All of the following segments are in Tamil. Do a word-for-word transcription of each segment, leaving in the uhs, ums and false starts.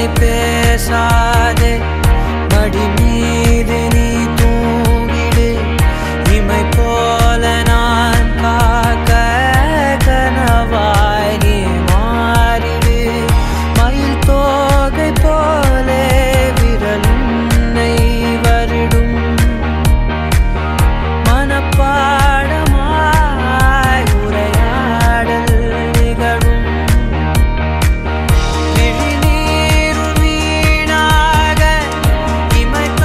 இனி பேசாதே மடி மீது நீ தூங்கிடு இமை போல நான் காக்க கனவாய் நீ மாறிடு மயில் தோகை போலே விரல் உன்னை வருடும் மனப்பாடமாய் உரையாடல் நிகழும் விழிநீர் வீணாக இமை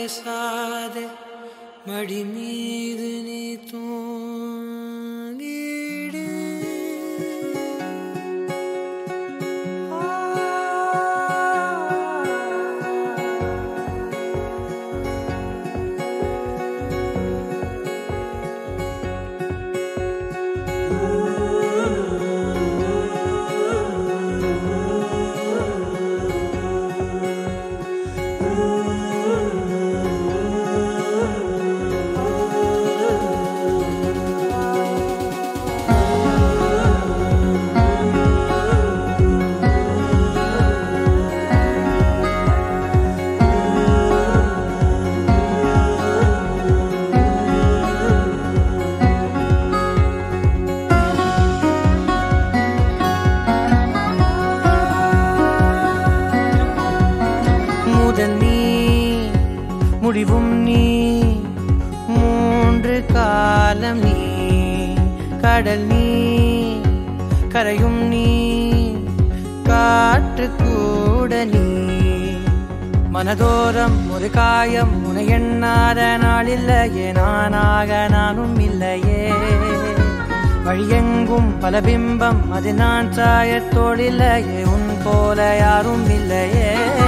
பேசாதே மடி மீது நீ தூங்கிடு முடிவும் நீ மூன்று காலம் நீ கடல் நீ கரையும் நீ காற்று கூட நீ மனதோரம் ஒரு காயம் உனை எண்ணாத நாள் இல்லையே நானாக நானும் இல்லையே வழியெங்கும் பல பிம்பம் அது நான் சாயத்தோடில்லையே உன் போல யாரும் இல்லையே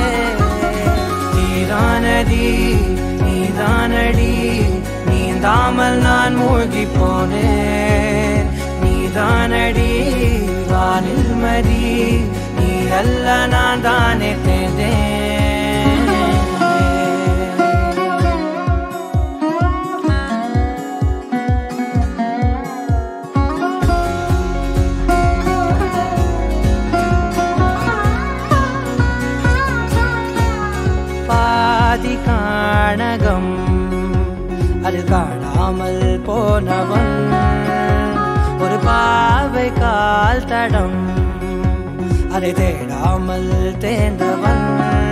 நீதானடி நீதானடி நீந்தாமல் நான் மூழ்கி போனேன் நீதானடி வானில் மதி நீ அல்ல நான் தானே தேர்ந்தேன் காணகம் அது காணாமல் போனவன் ஒரு பாவை கால் தடம் அதை தேடாமல் தேர்ந்தவன்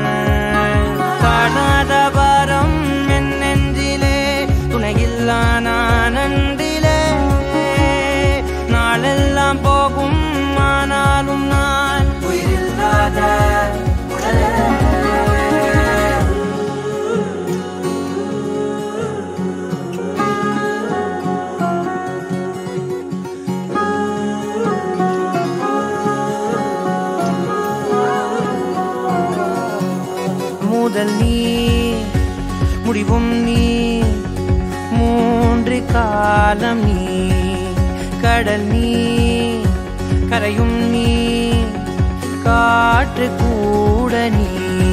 காணாத பாரம் என் நெஞ்சிலே துணையில்லா நான் அன்றிலே நாளெல்லாம் போகும் ஆனாலும் நான் உயிரில்லாத உடலே முதல் நீ முடிவும் நீ மூன்று காலம் நீ கடல் நீ கரையும் நீ காற்று கூட நீ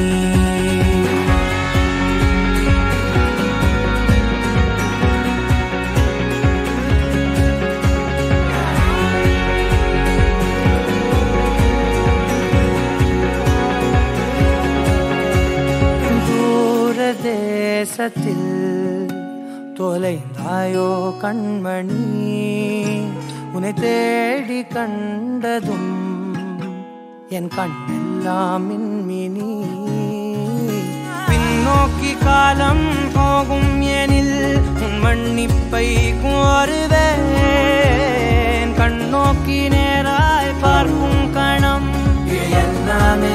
தேசத்தில் தொலைந்தாயோ கண்மணி உன்னை தேடி கண்டதும் என் கண்ணெல்லாம் மின்மினி பின்னோக்கி காலம் போகும் எனில் உன் மன்னிப்பை கோருவேன் கண்ணோக்கி நேராய் பார்க்கும் கணம் எல்லாமே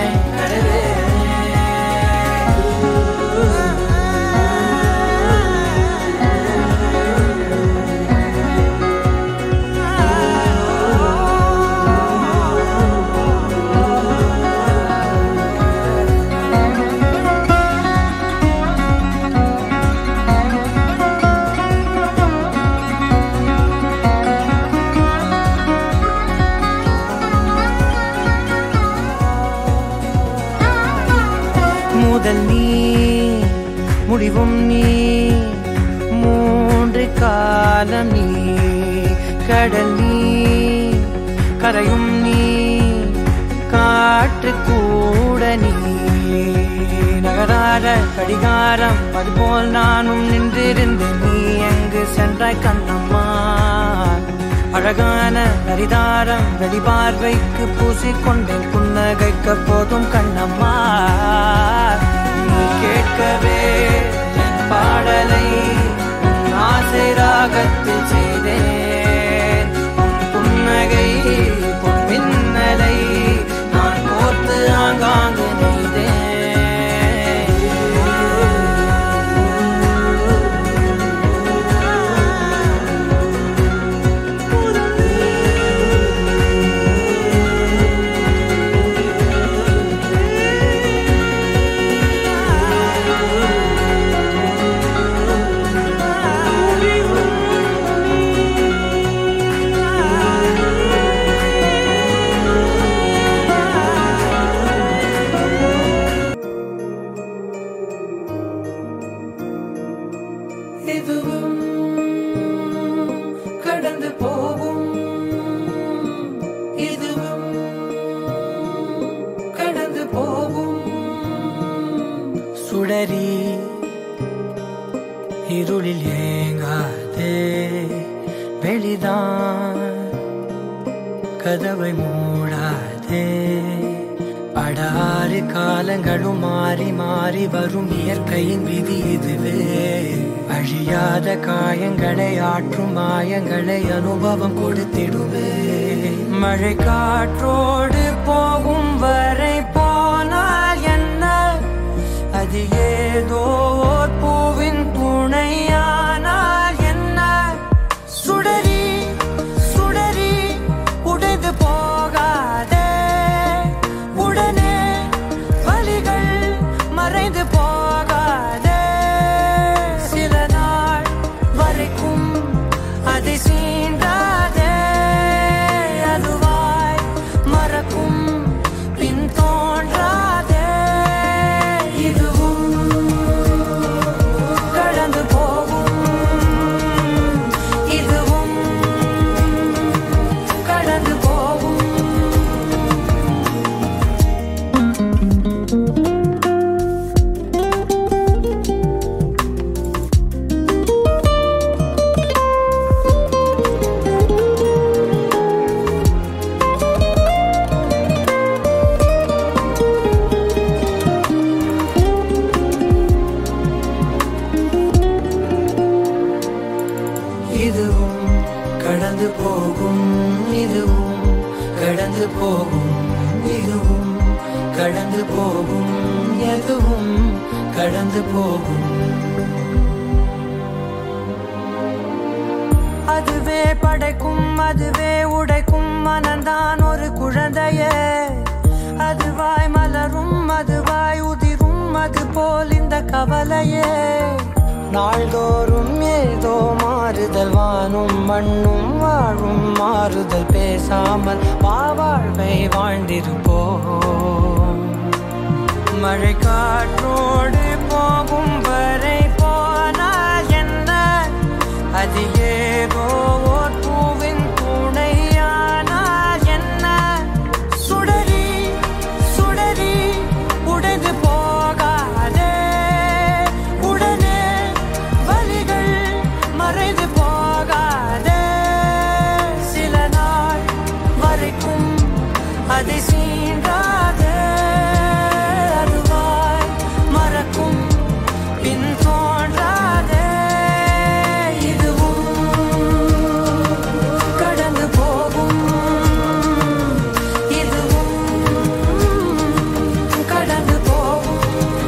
முதல் நீ முடிவும் நீ மூன்று காலம் நீ கடல் நீ கரையும் நீ காற்று கூட நீ நகராத கடிகாரம் அதுபோல் நானும் நின்றிருந்தேன் நீ எங்கு சென்றாய் கண்ணம்மா அழகான நரிதாரம் வெளிபார்வைக்கு பூசிக்கொண்டேன் புன்னகைக்க போதும் கண்ணம்மா நீ கேட்கவே என் பாடலை ஆசை ராகத்தில் செய்தேன் உன் புன்னகை பொன் மின்னலை நான் கோர்த்து ஆங்காங்கு நெய்தேன் இருளில் ஏங்காதே வெளிதான் கதவை மூடாதே படாறு காலங்களும் மாறி மாறி வரும் இயற்கையின் விதி இதுவே அழியாத காயங்களை ஆற்றும் மாயங்களை அனுபவம் கொடுத்திடுவே மழை காற்றோடு போகும் வரை போனால் என்ன அது ஏதோ ஓர் பூவின் துணையானால் என்ன சுடரி சுடரி உடைந்து போகாதே உடனே வலிகள் மறைந்து போகாதே சில நாள் வரைக்கும் அதை சீண்டாதே அதுவாய் மறக்கும் பின் தோன்றாதே இதுவும் கடந்து போகும் இதுவும் கடந்து போகும் இதுவும் கடந்து போகும் இதுவும் கடந்து போகும் இதுவும் கடந்து போகும் எதுவும் கடந்து போகும் அதுவே படைக்கும் அதுவே உடைக்கும் மனந்தான் ஒரு குழந்தையே அதுவாய் மலரும் அதுவாய் உதிரும் அது போல் இந்த கவலையே நாள்தோறும் ஏதோ மாறுதல் வானும் மண்ணும் வாழும் மாறுதல் பேசாமல் வாழ்வை வாழ்ந்திருப்போம் மழை காற்றோடு போகும் வரை போனால் என்ன அது ஏதோ ஓர் பூவின் துணையானால் என்ன சுடரி சுடரி உடைந்து போகாதே உடனே வலிகள் மறைந்து போகாதே சில நாள் வரைக்கும் அதை சீண்டாதே அதுவாய் மறக்கும் பின் தோன்றாதே இதுவும் கடந்து போகும் இதுவும் கடந்து போகும்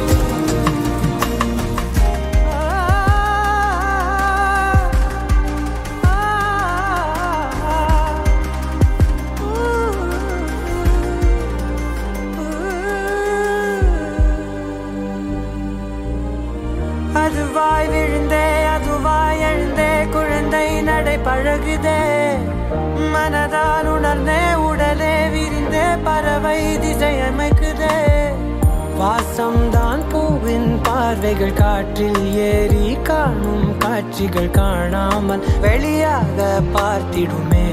அதுவாய் விழுந்தே அதுவாய் எழுந்தே குழந்தை நடை பழகுதே மனதால் உணர்ந்தே உடலே விரிந்தே பறவை திசை அமைக்குதே வாசம்தான் பூவின் பார்வைகள் காற்றில் ஏறி காணும் காட்சிகள் காணாமல் வெளியாக பார்த்திடுமே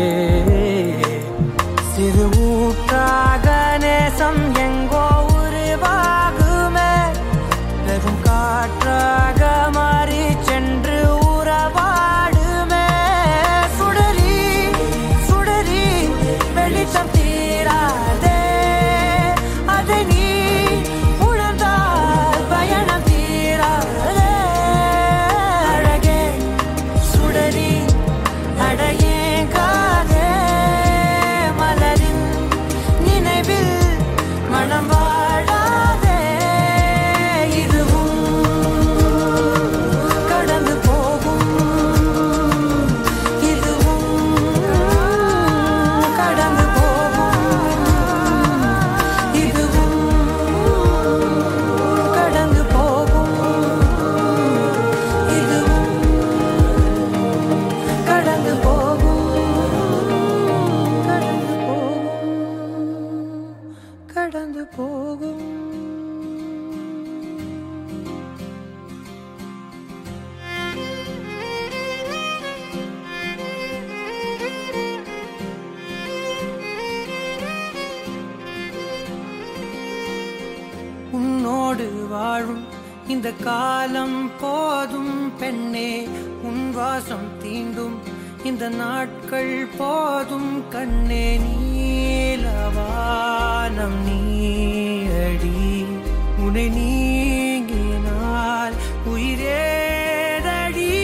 சிறு ஊற்றாக நேசம் எங்கோ உருவாகுமே பெரும் காற்றாக மாறி சென்று உறவாடுமே சுடரி சுடரி வெளிச்சம் தீராதே அதை நீ உணர்ந்தால் பயணம் தீராதே அழகே சுடரி அடையேங்காதே மலரின் நினைவில் மனம் வாழாதே இந்த காலம் போதும் பெண்ணே உன் வாசம் தீண்டும் இந்த நாட்கள் போதும் கண்ணே நீலவானம் நீயடி உன்னை நீங்கினால் உயிரேதடி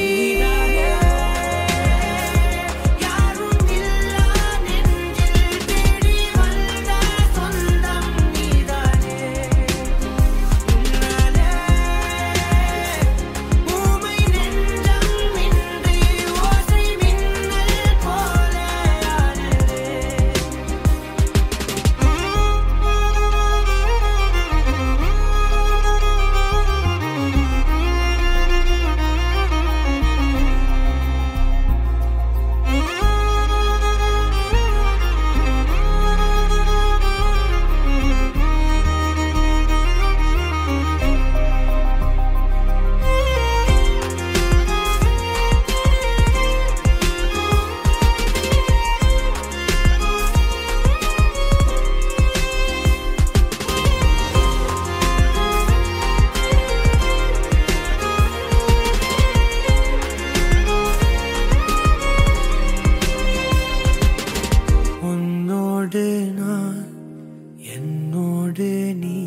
என்னோடு நீ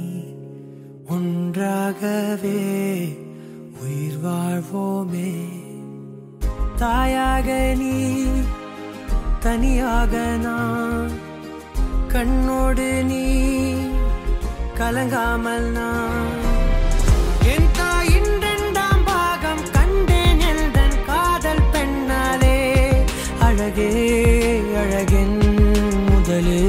ஒன்றாகவே உயிர் வாழ்வோமே தாயாக நீ தனியாக நான் கண்ணோடு நீ கலங்காமல் நான் என் தாயின் இரண்டாம் பாகம் கண்டேன் எந்தன் காதல் பெண்ணாலே அழகே அழகென் முதலே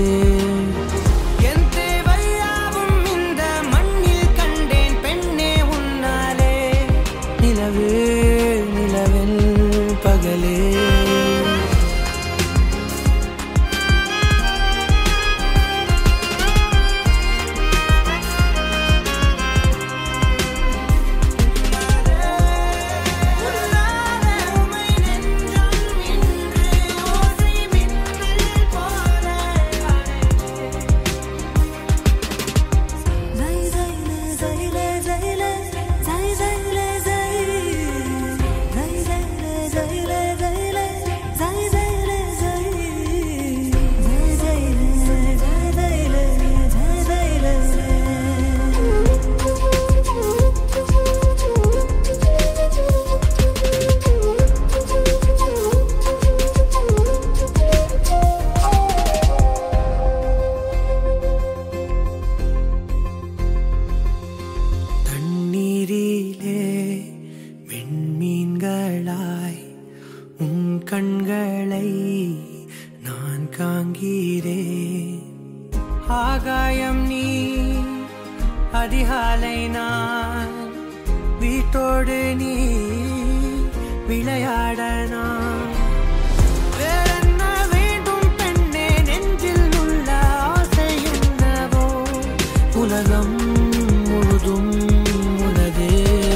கண்களை நான் காண்கிறேன் ஆகாயம் நீ அதிகாலை நான் வீட்டோடு நீ விளையாட நான் வேறென்ன வேண்டும் பெண்ணே நெஞ்சில் உள்ள ஆசை என்னவோ உலகம் முழுதும் உனதே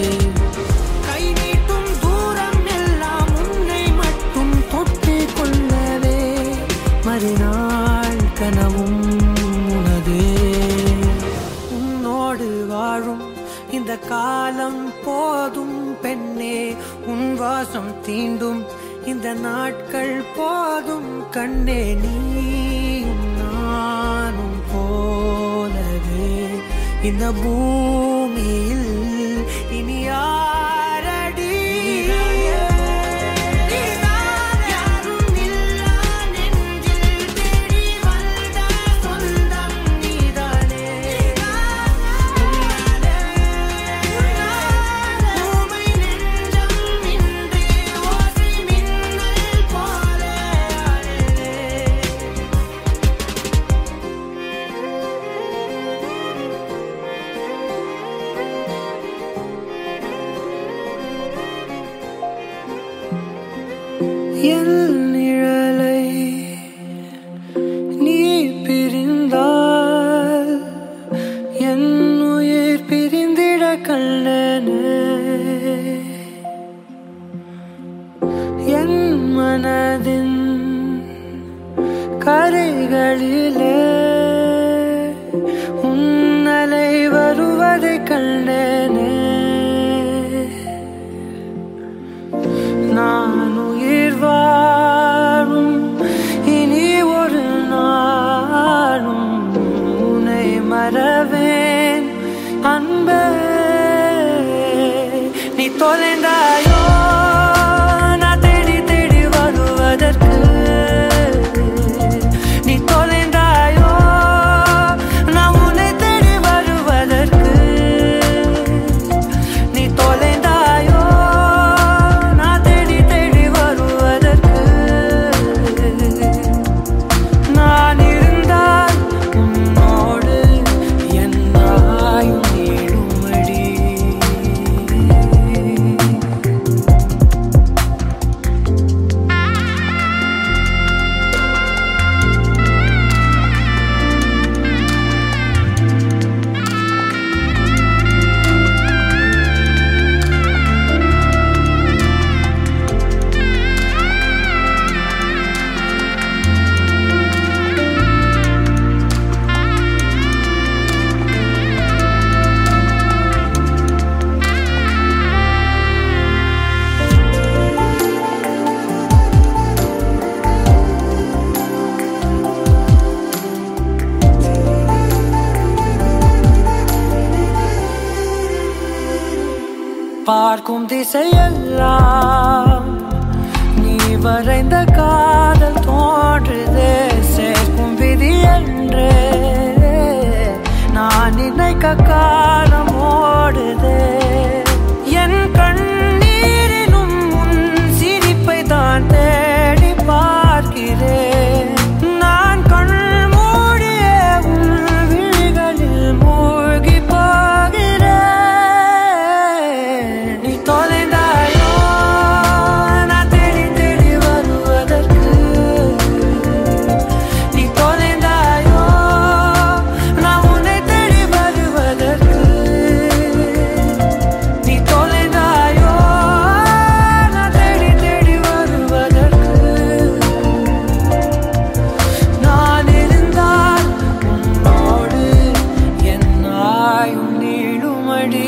கனவும் உனதே உன்னோடு வாழும் இந்த காலம் போதும் பெண்ணே உன் வாசம் தீண்டும் இந்த நாட்கள் போதும் கண்ணே நீயும் நானும் போலவே இந்த பூமியில் இனி யாரடி என் நிழலை நீ பிரிந்தால் என் உயிர் பிரிந்திட கண்ணனே என் மனதின் கரைகளிலே உன்னலை வருவதை கண்டேனே தொலைந்தாயோ நான் தேடி தேடி வருவதற்கு நீ தொலைந்தாயோ நான் உன்னை தேடி வருவதற்கு நீ தொலைந்தாயோ நான் தேடி தேடி வருவதற்கு நான் இருந்தால் உன்னோடு என் ஆயுள் நீளுமடி பார்க்கும் திசையெல்லாம் நீ வரைந்த காதல் தோன்றுதே சேர்க்கும் விதி என்று நான் நினைக்க காலம் ஓடுதே என் கண்ணீரிலும் உன் சிரிப்பை தான் தேடி பார்க்கிறேன் நான் கண் மூடிய உன் விழிகளில் மூழ்கி போகிறேன் நீ தொலைந்தாயோ நான் தேடி தேடி வருவதற்கு நீ தொலைந்தாயோ நான் உன்னை தேடி வருவதற்கு நீ தொலைந்தாயோ நான் தேடி தேடி வருவதற்கு நான் இருந்தால் உன்னோடு என் ஆயுள் நீளுமடி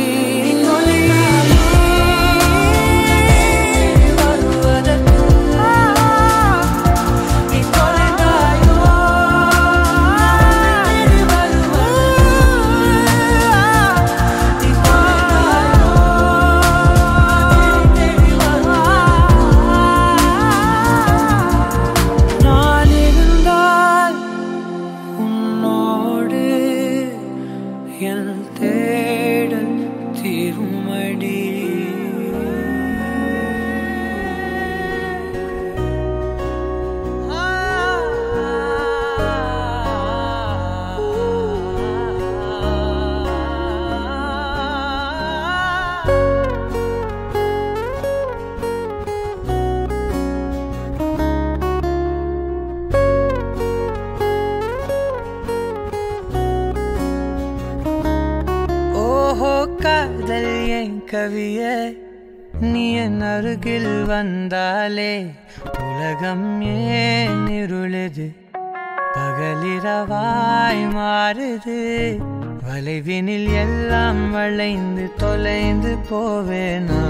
நான் இருந்தால் உன்னோடு என் தேடல் தீருமடி ஓஹோ காதல் என் கவியே நீ என் அருகில் வந்தாலே உலகம் ஏன் இருளுது பகலிரவாய் மாறுது வளைவினில் எல்லாம் வளைந்து தொலைந்து போவேனானே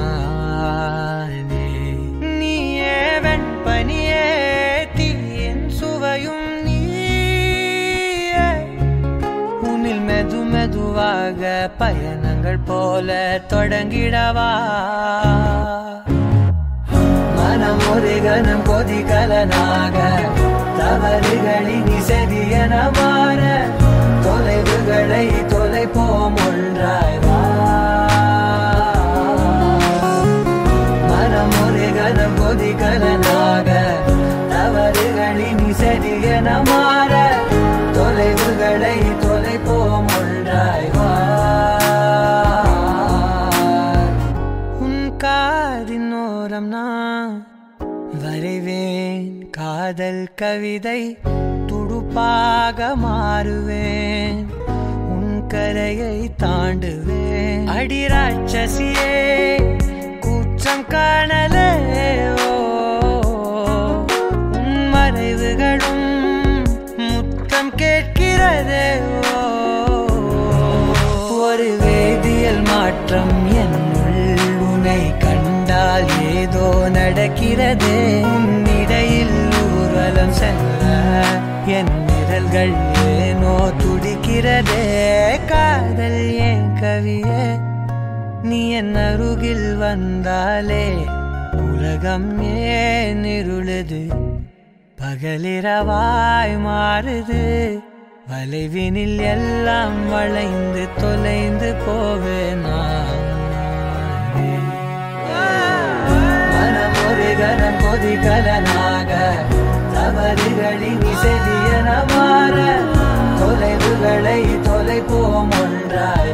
நீயே வெண்பனியே தீயின் சுவையும் நீயே உன்னில் மெது மெதுவாக பயணங்கள் போல தொடங்கிடவா மனம் ஒரு கணம் கொதிகலனாக தவறுகளின் செதியன மாற தொலைவுகளை தொலைப்போம் ஒன்றாய் வா மனம் ஒரு கணம் கொதிகலனாக தவறுகளின் செதியன மாற தொலைவுகளை தொலைப்போம் ஒன்றாய் வா உன் காதின் ஓரம் நான் வரைவேன் காதல் கவிதை துடுப்பாக மாறுவேன் உன் கரையை தாண்டுவேன் அடி ராட்சசியே கூச்சம் காணலே உன் மறைவுகளும் முத்தம் கேட்கிறதே ஒரு வேதியியல் மாற்றம் என்னுள் உன்னை கண்டால் ஏதோ நடக்கிறதே இடையில் ஊர்வலம் செல்ல என் நிழல்கள் ஏனோ துடிக்கிறதே காதல் ஏன் கவியே நீ என் அருகில் வந்தாலே உலகம் ஏன் இருளுது பகலிரவாய் மாறுது வளைவினில் எல்லாம் வளைந்து தொலைந்து போவேனா மனம் ஒரு கணம் கொதிகலனாக தவறுகளின் இசையன மாற தொலைவுகளை தொலைப்போம் ஒன்றாய்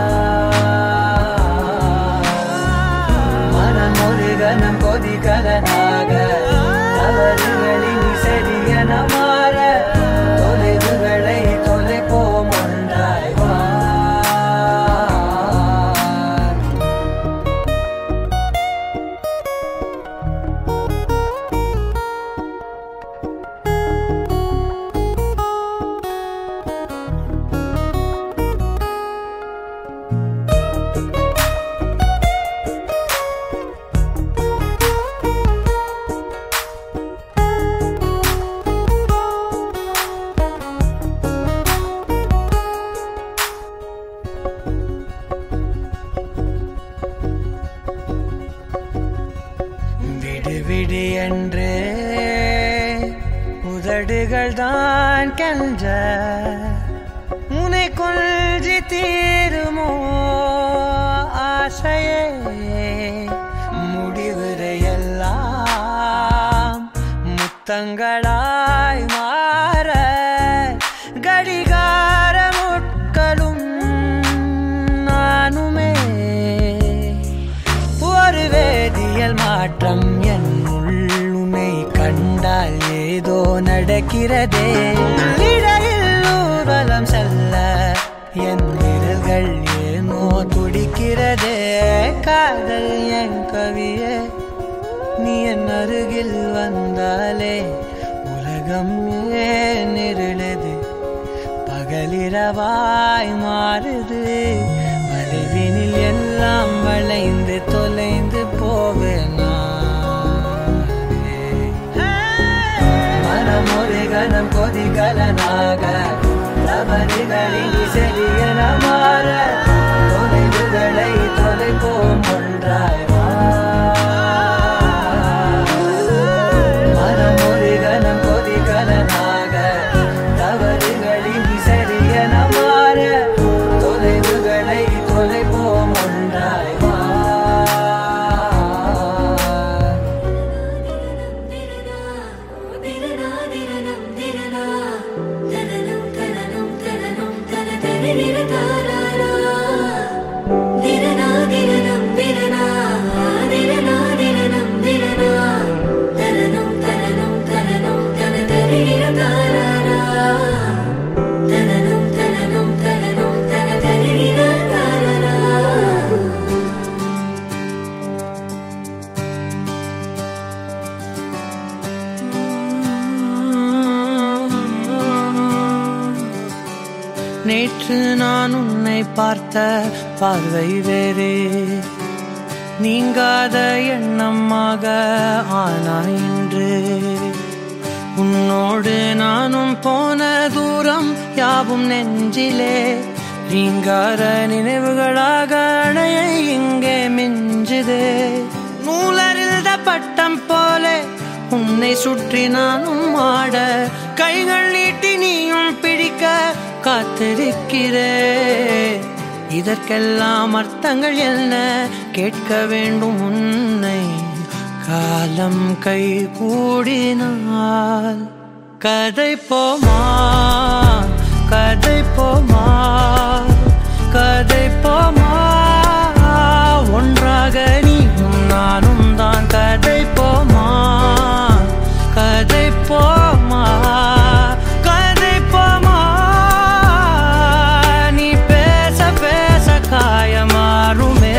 மனம் ஒரு கணம் கொதிகலனாக தவறுகளின் இசையன மாற தொலைவுகளை தொலைப்போம் ஒன்றாய் விடு என்று உதடுகள் தான் கெஞ்ச உனை கொள்சி தீருமோ ஆசையே முடிவுரையெல்லாம் முத்தங்களாய் மாற கடிகார முட்களும் நானுமே ஒரு வேதியியல் மாற்றம் என் உள்ளுனை கண்டால் ஏதோ நடக்கிறதே இடையில் ஊர்வலம் செல்ல என் விரல்கள் ஏனோ துடிக்கிறதே காதல் என் கவியே நீ என் அருகில் வந்தாலே உலகம் ஏன் இருளுது பகலிரவாய் மாறுது வளைவினில் எல்லாம் வளைந்து தொலைந்து போவேனா மனம் ஒரு கணம் கொதிகலனாக தவறுகளின் இசையன மாற தொலைவுகளை தொலைப்போம் ஒன்றாய் மனம் ஒரு கணம் கொதிகலனாக தவறுகளின் இசையன மாற தொலைவுகளை தொலைப்போம் ஒன்றாய் நேற்று நான் உன்னை பார்த்த பார்வை வேறே நீங்காத எண்ணமாக ஆனாய் இன்று உன்னோடு நானும் போன தூரம் யாவும் நெஞ்சிலே நீங்காத நினைவுகளாக அணைய இங்கே மிஞ்சுதே நூலறிந்த பட்டம் போல உன்னை சுற்றி நானும் ஆட கைகள் நீட்டி நீயும் பிடிக்க காத்திருக்கிறே இதற்கெல்லாம் அர்த்தங்கள் என்ன கேட்க வேண்டும் உன்னை காலம் கை கூடினால் கதை போமா கதை போமா கதை போமா ஒன்றாக நீயும் நானும் தான் கதை போமா கதை போமா கதை போமா நீ பேச பேச காயமாறுமே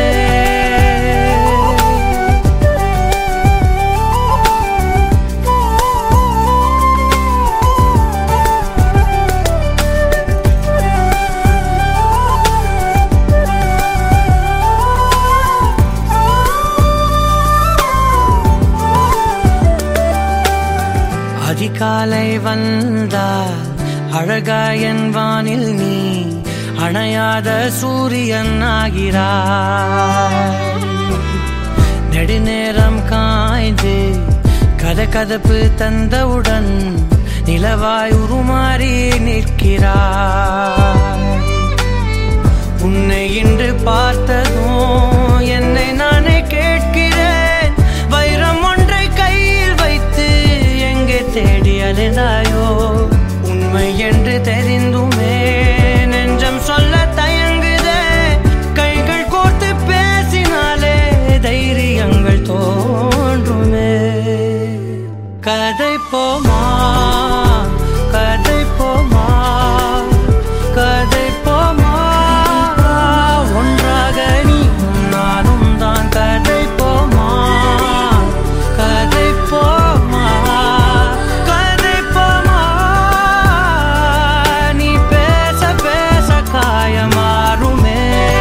அதிகாலை வந்தால் அழகாயன் வானில் நீ அணையாத சூரியன் ஆகிறாய். நெடுநேரம் காய்ந்து கதகதப்பு தந்தவுடன் நிலவாய் உருமாறி நிற்கிறாய். உன்னை இன்று பார்த்ததும் என்னை நானே கேட்கிறேன். வைரம் ஒன்றை கையில் வைத்து எங்கே தேடி அலைந்தாயோ? உண்மை என்று தெரிந்துமே நெஞ்சம் சொல்ல தயங்குதே. கைகள் கோர்த்து பேசினாலே தைரியங்கள் தோன்றுமே. கதை போமா கதை போமா கதை போமா ஒன்றாக நீயும் நானும் தான். கதை போமா கதை போமா கதை போமா நீ பேச பேச காயமாறுமே.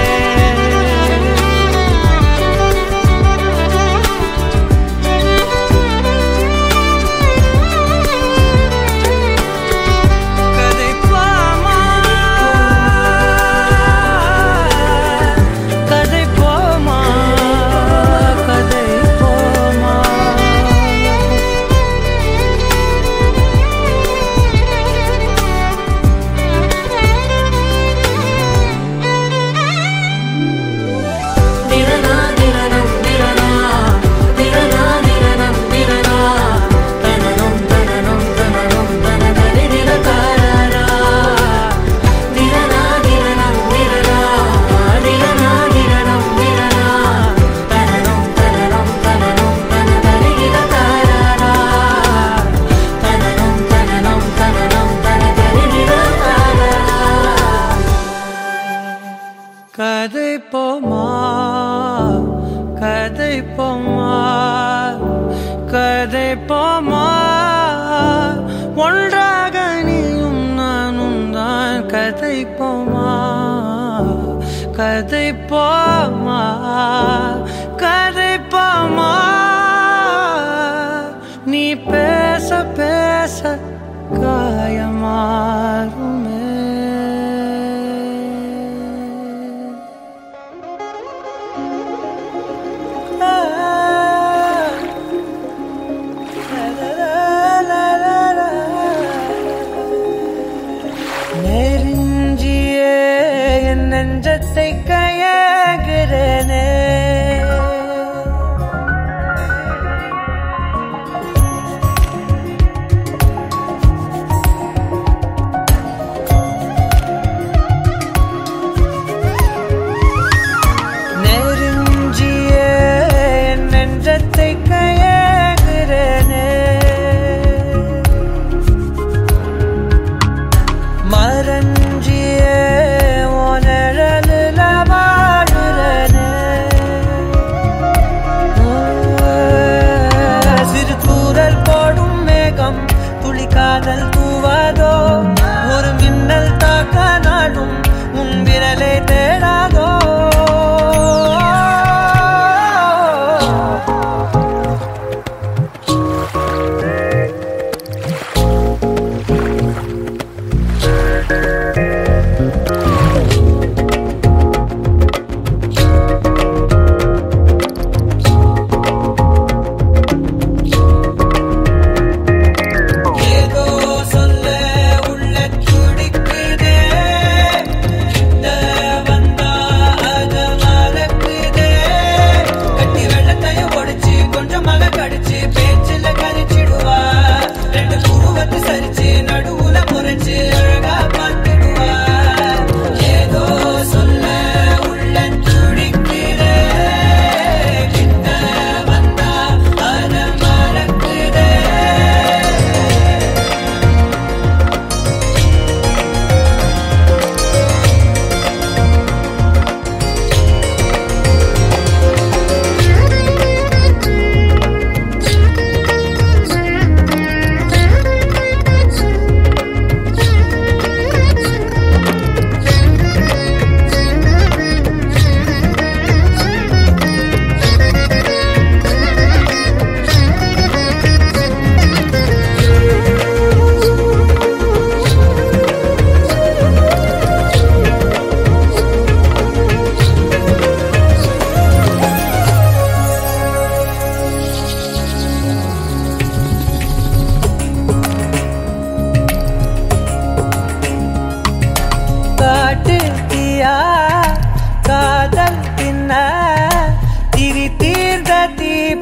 கதை போமா கதை போமா கதை போமா ஒன்றாக நீயும் நானும் தான். கதை போமா கதை போமா கதை போமா நீ பேச பேச காயமாறுமே. நெருஞ்சியே என் நெஞ்சத்தை கையாகிறேனே.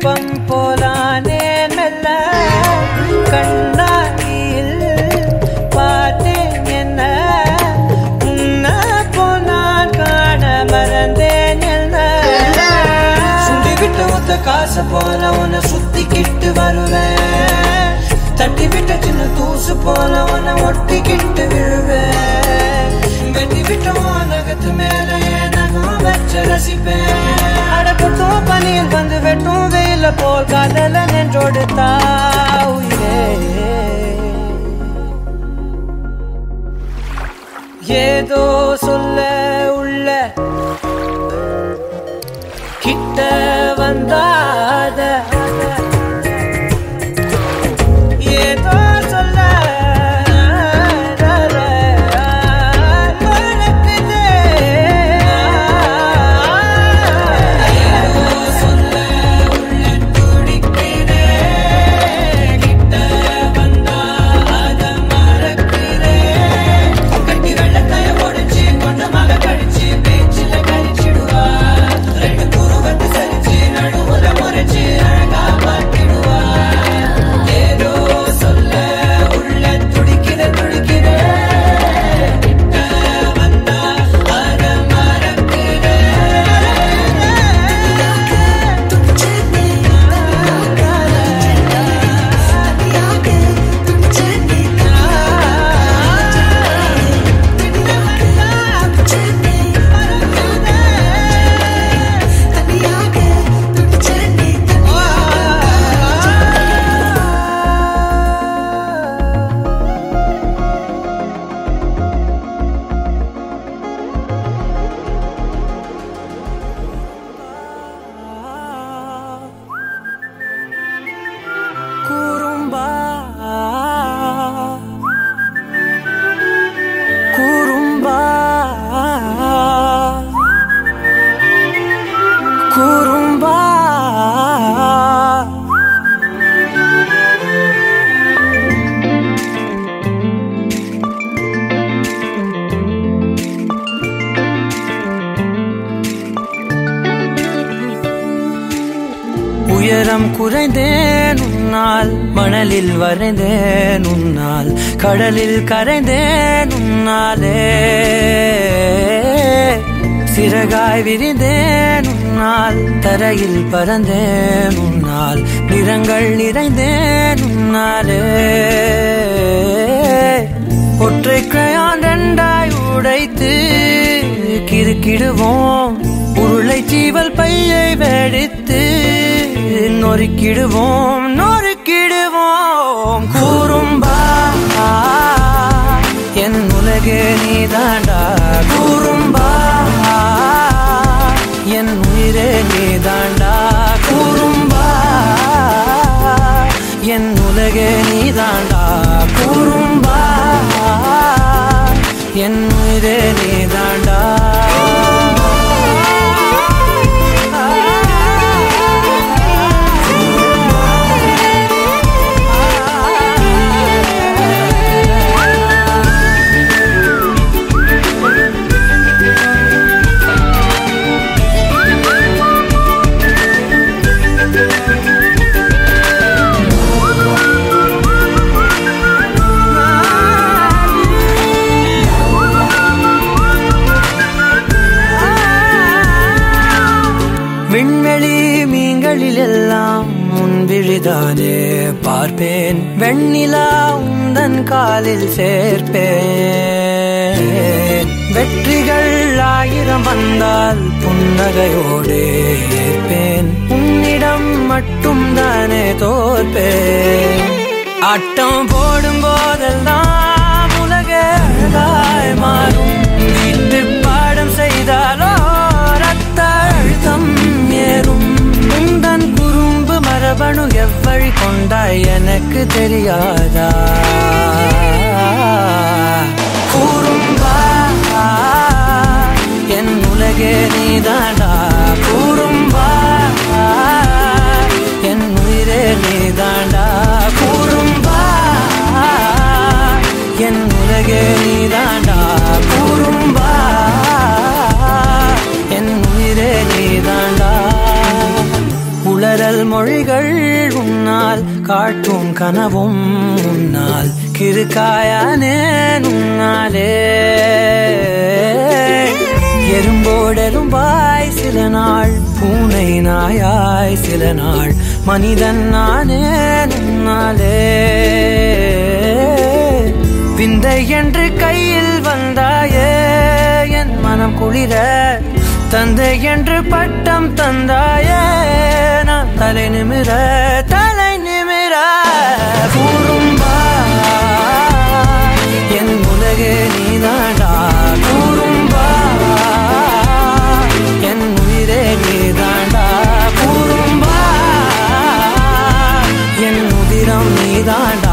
தெப்பம் போலானே மெல்ல கண்ணாடியில் பார்த்தேன் என்ன உன்ன போனான் காண மறந்தேன் என்ன சுண்டிக்கிட்டு ஒத்த காசு போல உன்னை சுத்திக்கிட்டு வருவேன் தட்டி விட்ட சின்ன தூசு போல உன்னை ஒட்டிக்கிட்டு விழுவேன் வெட்டி விட்ட நகத்து மேல நகம் வச்சு ரசிப்பேன் அடப்பட்டும் பனியில் வந்து வெட்டும் வெயில போல் காதல நின்றோடு தாவுயிரே ஏதோ சொல்ல உள்ள கிட்ட வந்தாத ஏதோ சொல்ல உயரம் குறைந்தேன் உன்னால் மணலில் வரைந்தேன் உன்னால் கடலில் கரைந்தேன் உன்னாலே சிறகாய் விரிந்தேன் உன்னால் தரையில் பறந்தேன் உன்னால் நிறங்கள் நிறைந்தேன் உன்னாலே ஒற்றை கிரையான் ரெண்டாய் உடைத்து கிறுக்கிடுவோம் உருளை சீவல் பையை வெடித்து நொறுக்கிடுவோம் நொறுக்கிடுவோம் கூறும்பா என் உலகே நீதாண்டா கூறும்பா என் உயிரே நீதாண்டா கூறும்பா என் உலகே நீதாண்டா கூறும்பா என் உயிரே நீதாண்டா விண்வெளி மீன்களில் எல்லாம் முன்விழிதானே பார்ப்பேன் வெண்ணிலா உந்தன் காலில் சேர்ப்பேன் வெற்றிகள் ஆயிரம் வந்தால் புன்னகையோடு ஏற்பேன் உன்னிடம் மட்டும் தானே தோற்பேன் ஆட்டம் போடும் போதெல்லாம் உலக அழகாய் மாறும் வீட்டு பாடம் செய்தாலோ ரத்த அழுத்தம் ஏறும் உந்தன் குறும்பு மரபணு எவ்வழி கொண்டாய் எனக்கு தெரியாதா கூறும்பா என் உலகே நீதாண்டா கூறும்பா என் உயிரே நீதாண்டா கூறும்பா என் உலகே நீதாண்டா கூறும்பா என் உயிரே நீதாண்டா உளறல் மொழிகள் உன்னால் காட்டும் கனவும் உன்னால் கிருக்காயானே உன்னாலே எறும்போடெரும்பாய் சில நாள் பூனை நாயாய் சில நாள் மனிதன் நானே உன்னாலே விந்தை என்று கையில் வந்தாயே என் மனம் குளிர தந்தை என்று பட்டம் தந்தாயே நான் தலை நிமிர தலை நிமிர கூறும்பா என் உலகே நீதாண்டா கூறும்பா என் உயிரே நீதாண்டா கூறும்பா என் உதிரம் நீதாண்டா